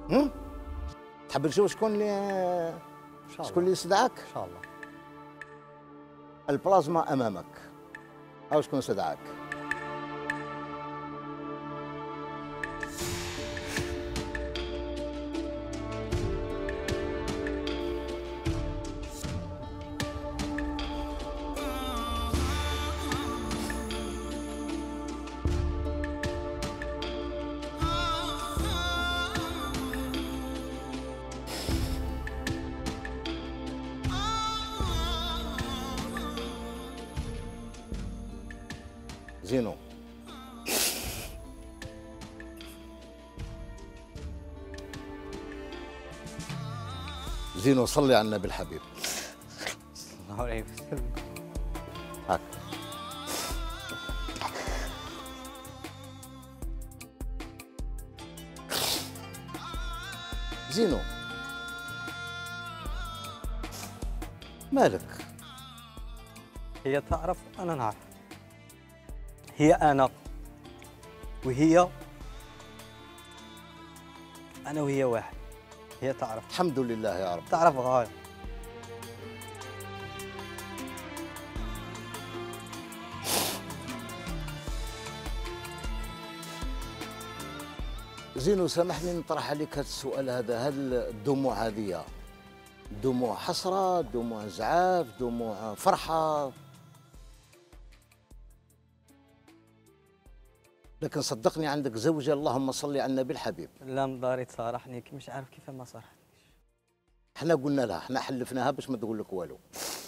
هم؟ تحب نشوف شكون اللي ان شاء شكون الله. اللي استدعاك؟ ان شاء الله. البلازما امامك. او شكون استدعاك؟ زينو. زينو صلي على النبي الحبيب. الله عليه وسلم. هاك. زينو مالك؟ هي تعرف انا نعرف. هي انا وهي، انا وهي واحد. هي تعرف. الحمد لله يا رب. تعرف غاية. زينو سامحني نطرح عليك هذا السؤال هذا، هل الدموع هذه دموع حسرة، دموع زعاف، دموع فرحة؟ لكن صدقني عندك زوجة اللهم صل على النبي الحبيب. لا مداري تصارحني مش عارف كيف ما صارحني. احنا قلنا لها، احنا حلفناها باش ما تقول لك والو.